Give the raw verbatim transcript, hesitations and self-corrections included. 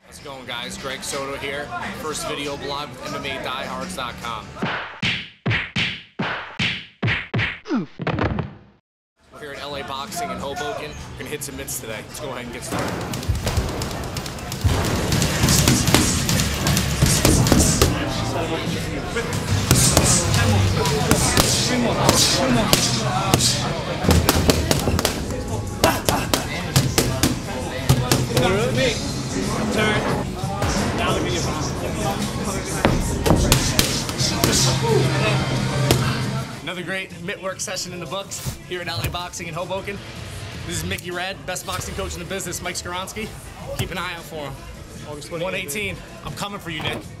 How's it going, guys? Greg Soto here. First video blog with M M A diehards dot com. We're here at L A Boxing in Hoboken. We're gonna hit some mitts today. Let's go ahead and get started. Another great mitt work session in the books here at L A Boxing in Hoboken. This is Mickey Red, best boxing coach in the business, Mike Skoronsky. Keep an eye out for him. one eighteen, I'm coming for you, Nick.